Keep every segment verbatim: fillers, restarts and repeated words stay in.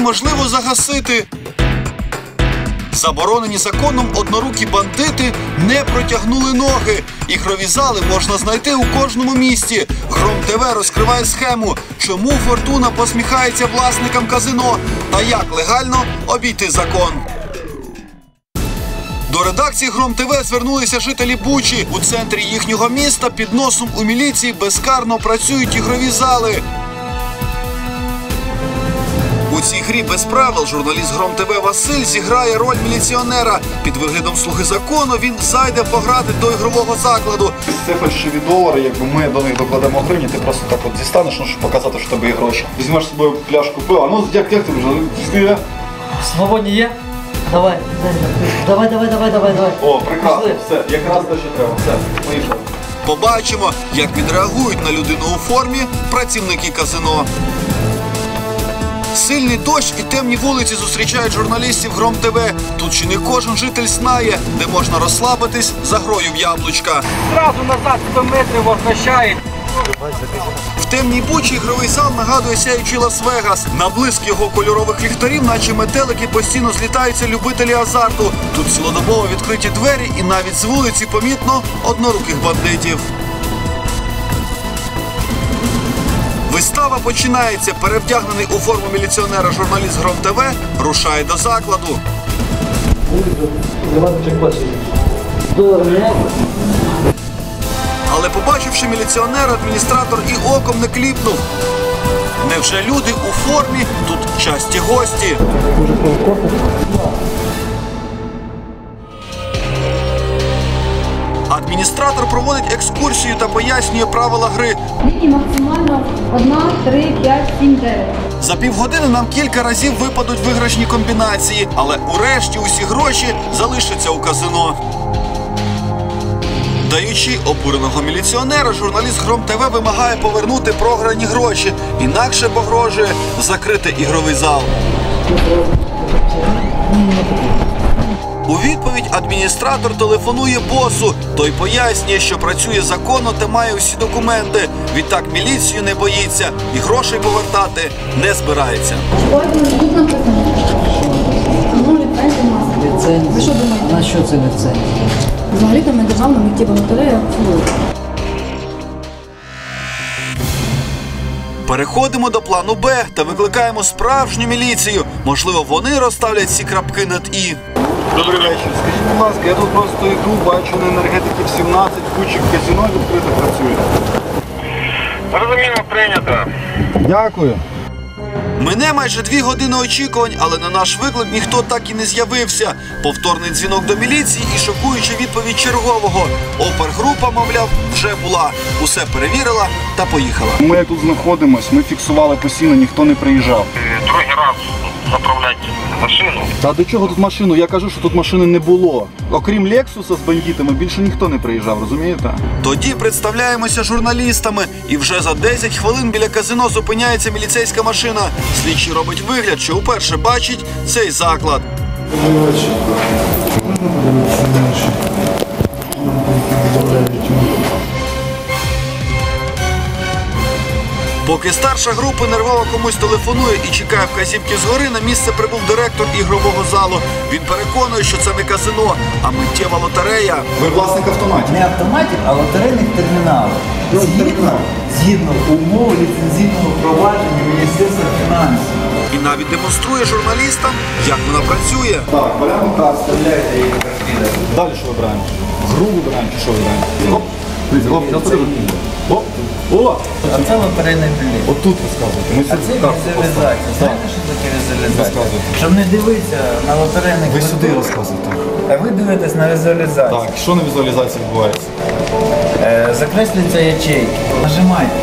неможливо загасити. Заборонені законом однорукі бандити не протягнули ноги. Ігрові зали можна знайти у кожному місті. Гром ТВ розкриває схему, чому Фортуна посміхається власникам казино та як легально обійти закон. До редакції Гром ТВ звернулися жителі Бучі. У центрі їхнього міста під носом у міліції безкарно працюють ігрові зали. У цій грі без правил журналіст Гром ТВ Василь зіграє роль міліціонера. Під виглядом слуги закону він зайде пограти до ігрового закладу. Це фальшиві долари, якби ми до них докладемо гривні, ти просто так от дістанеш, ну, щоб показати, що в тебе є гроші. Візьмеш з собою пляшку пива, ну як, як ти вже? Свободні є? Давай, давай, давай, давай, давай, давай. О, прекрасно, все, якраз те, що треба, все, поїхали. Побачимо, як відреагують на людину у формі працівники казино. Сильний дощ і темні вулиці зустрічають журналістів Гром ТВ. Тут чи не кожен житель знає, де можна розслабитись за грою в яблучка. Зразу назад сто метрів возвращають. В темній Бучі ігровий зал нагадує сяючий Лас-Вегас. На блиск його кольорових ліхтарів, наче метелики, постійно злітаються любителі азарту. Тут цілодобово відкриті двері і навіть з вулиці помітно одноруких бандитів. Вистава починається. Перевдягнений у форму міліціонера журналіст Гром ТВ рушає до закладу. Але побачивши міліціонера, адміністратор і оком не кліпнув. Невже люди у формі тут часті гості? Адміністратор проводить екскурсію та пояснює правила гри. Лінії максимально одна, три, п'ять, сім, дев'ять. За півгодини нам кілька разів випадуть виграшні комбінації, але урешті усі гроші залишаться у казино. Даючи обуреного міліціонера, журналіст Гром ТВ вимагає повернути програні гроші, інакше погрожує закрити ігровий зал. У відповідь адміністратор телефонує босу. Той пояснює, що працює законно та має усі документи. Відтак міліцію не боїться і грошей повертати не збирається. Тут написано. Ну, ліцензія маса. Ви що думаєте? На що це ліцензія? Взагалі там державна миттєва лотерея. Переходимо до плану Б та викликаємо справжню міліцію. Можливо, вони розставлять ці крапки над «і». Добрий вечір. Скажіть, будь ласка, я тут просто йду, бачу на енергетиків сімнадцять, кучик казино відкрито працює. Розуміло, прийнято. Дякую. Мине майже дві години очікувань, але на наш виклик ніхто так і не з'явився. Повторний дзвінок до міліції і шокуюча відповідь чергового. Опергрупа, мовляв, вже була. Усе перевірила та поїхала. Ми тут знаходимось, ми фіксували постійно, ніхто не приїжджав. Другий раз заправляти машину. Та до чого тут машину? Я кажу, що тут машини не було. Окрім Лексуса з бандитами, більше ніхто не приїжджав, розумієте? Тоді представляємося журналістами. І вже за десять хвилин біля казино зупиняється міліцейська машина. Слідчий робить вигляд, що вперше бачить цей заклад. Поки старша група нервово комусь телефонує і чекає вказівки згори, на місце прибув директор ігрового залу. Він переконує, що це не казино, а миттєва лотерея. Ви власник автоматів? Не автоматів, а лотерейних терміналів. Згідно, згідно умов ліцензійного провадження Міністерства фінансів. І навіть демонструє журналістам, як вона працює. Так, поляну кар, стріляйте і розкидаєте. Далі що вибираємо? Гру вибираємо чи що вибираємо? Оп, оп, оп, оп. О! А це лотерейний білет. От тут розказуйте. Ми А це візуалізація. Знаєте, що таке візуалізація? Розказуйте. Щоб не дивитися на лотерейний Ви квиток. сюди розказуєте. А ви дивитесь на візуалізацію. Так, що на візуалізації відбувається? Е, закреслюються ячейки. Нажимайте.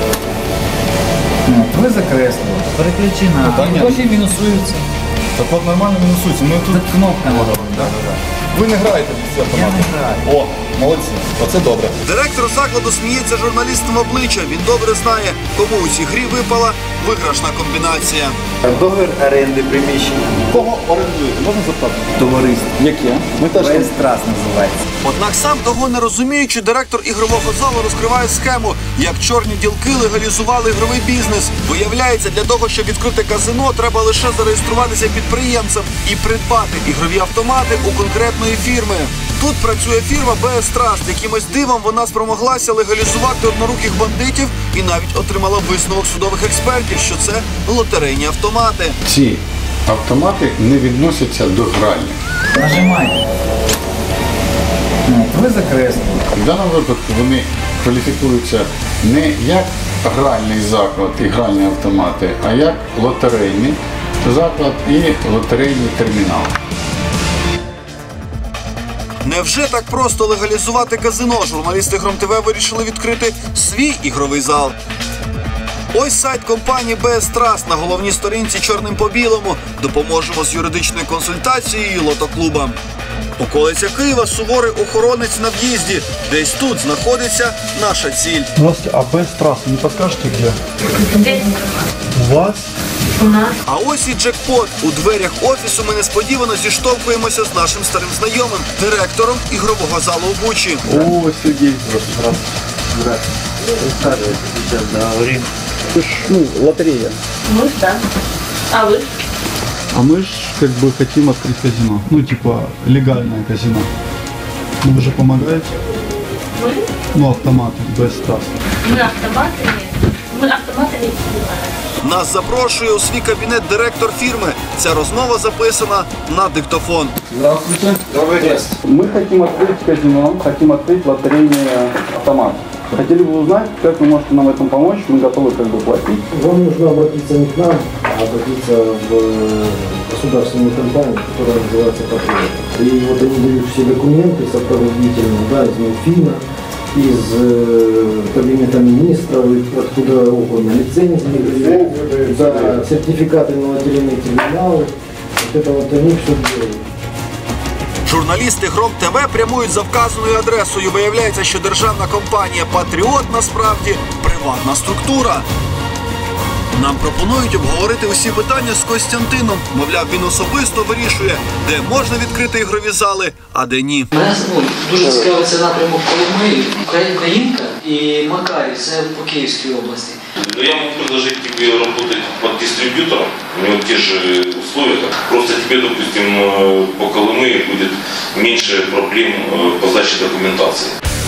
От, ви закреслили. Переключи на... Питання? Гроші мінусуються. Так от нормально мінусується. Ми тут... Тут кнопка робить, так? Ви не граєте в ці автомати? Я не граю. О, молодці. Оце добре. Директор закладу сміється журналістам в обличчя. Він добре знає, кому у цій грі випала виграшна комбінація. Договір оренди приміщення. Кого орендуєте? Можна запитати? Товариство. Яке? Ми теж... Вестрас називається. Однак сам того не розуміючи, директор ігрового залу розкриває схему, як чорні ділки легалізували ігровий бізнес. Виявляється, для того, щоб відкрити казино, треба лише зареєструватися підприємцем і придбати ігрові автомати у конкретної фірми. Тут працює фірма бе ес Trust. Якимось дивом вона спромоглася легалізувати одноруких бандитів і навіть отримала висновок судових експертів, що це лотерейні автомати. Ці автомати не відносяться до гральних. Нажимайте. Ви закреслили. В даному випадку вони кваліфікуються не як гральний заклад і гральні автомати, а як лотерейний заклад і лотерейний термінал. Невже так просто легалізувати казино? Журналісти Гром ТВ вирішили відкрити свій ігровий зал. Ось сайт компанії бе ес Trust. На головній сторінці чорним по білому. Допоможемо з юридичною консультацією лотоклубам. Околиця Києва, суворий охоронець на в'їзді. Десь тут знаходиться наша ціль. Здравствуйте, а без трассы не подскажете где? У вас? А ось і джекпот. У дверях офісу ми несподівано зіштовхуємося з нашим старим знайомим, директором ігрового залу у Бучі. О, Сергей, здравствуйте. Розказуйте, зараз договоримо. Это ж, ну, лотерея. Ну, да. А вы? А мы ж как бы хотим открыть казино. Ну, типа, легальное казино. Ну, вы же помогаете? Мы? Ну, автоматы, без трасс. Мы автоматы нет. Мы автоматы не покупаем. Нас запрошує у свій кабінет директор фірми. Ця розмова записана на диктофон. Здравствуйте. Добрый день. Мы хотим открыть казино, хотим открыть лотерейный автомат. Хотели бы узнать, как вы можете нам в этом помочь? Мы готовы как бы платить. Вам нужно обратиться не к нам, а обратиться в государственную компанию, которая называется «Патриот». И вот они дают все документы сопроводительные, да, из Минфина, из э, кабинета министров, откуда угодно, лицензии, да, сертификаты на лотерейные терминалы. Вот это вот они все делают. Журналісти Гром ТВ прямують за вказаною адресою. Виявляється, що державна компанія «Патріот» насправді приватна структура. Нам пропонують обговорити усі питання з Костянтином. Мовляв, він особисто вирішує, де можна відкрити ігрові зали, а де ні. Мене ну, дуже цікавий цей напрямок Коломиї, Українка і Макарів, це по Київській області. Я могу предложить тебе работать под дистрибьютором, у него те же условия, просто тебе, допустим, по Колымы будет меньше проблем по сдаче документации.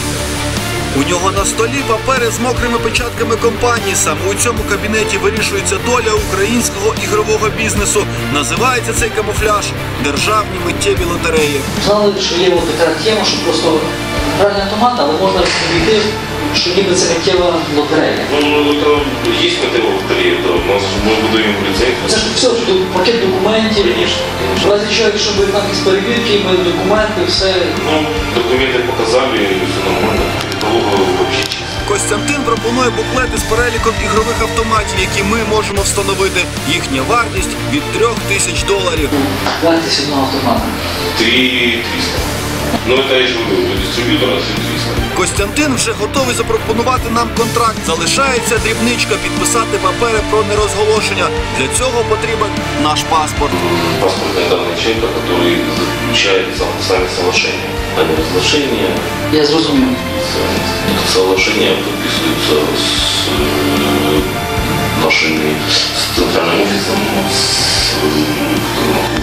У нього на столі папери з мокрими печатками компанії. Саме у цьому кабінеті вирішується доля українського ігрового бізнесу. Називається цей камуфляж «Державні миттєві лотереї». Знали, що є от така тема, що просто гральний автомат, але можна відійти, що ніби це миттєва лотерея. Ну, это есть миттєва лотерея, да, у нас мы выдаем лицензию. Це ж все, що тут пакет документів, в разі чого, якщо буде там якісь перевірки, ми документи, все. Ну, документы показали, все нормально. Итого вообще чисто. Костянтин пропонує буклети з переліком ігрових автоматів, які ми можемо встановити. Їхня вартість від трьох тисяч доларів. Вартість одного автомата. три триста. Ну, это я же говорю, у дистрибьютора три триста. Костянтин вже готовий запропонувати нам контракт. Залишається дрібничка – підписати папери про нерозголошення. Для цього потрібен наш паспорт. Паспортные данные человека, который заключает сами соглашение. А не разглашение. Я зрозумів. Это соглашение подписывается с э, нашими, с центральным офисом, с э,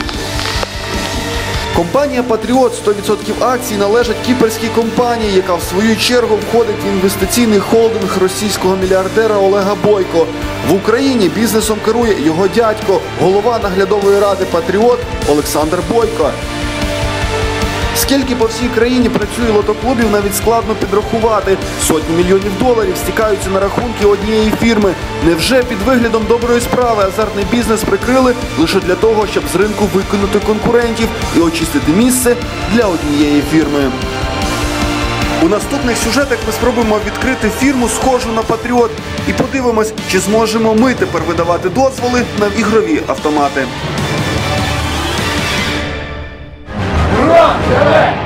Компанія «Патріот» сто відсотків акцій належить кіпрській компанії, яка в свою чергу входить в інвестиційний холдинг російського мільярдера Олега Бойко. В Україні бізнесом керує його дядько, голова наглядової ради «Патріот» Олександр Бойко. Скільки по всій країні працює лотоклубів, навіть складно підрахувати. Сотні мільйонів доларів стікаються на рахунки однієї фірми. Невже під виглядом доброї справи азартний бізнес прикрили лише для того, щоб з ринку викинути конкурентів і очистити місце для однієї фірми? У наступних сюжетах ми спробуємо відкрити фірму, схожу на «Патріот», і подивимось, чи зможемо ми тепер видавати дозволи на ігрові автомати. Гром ТВ!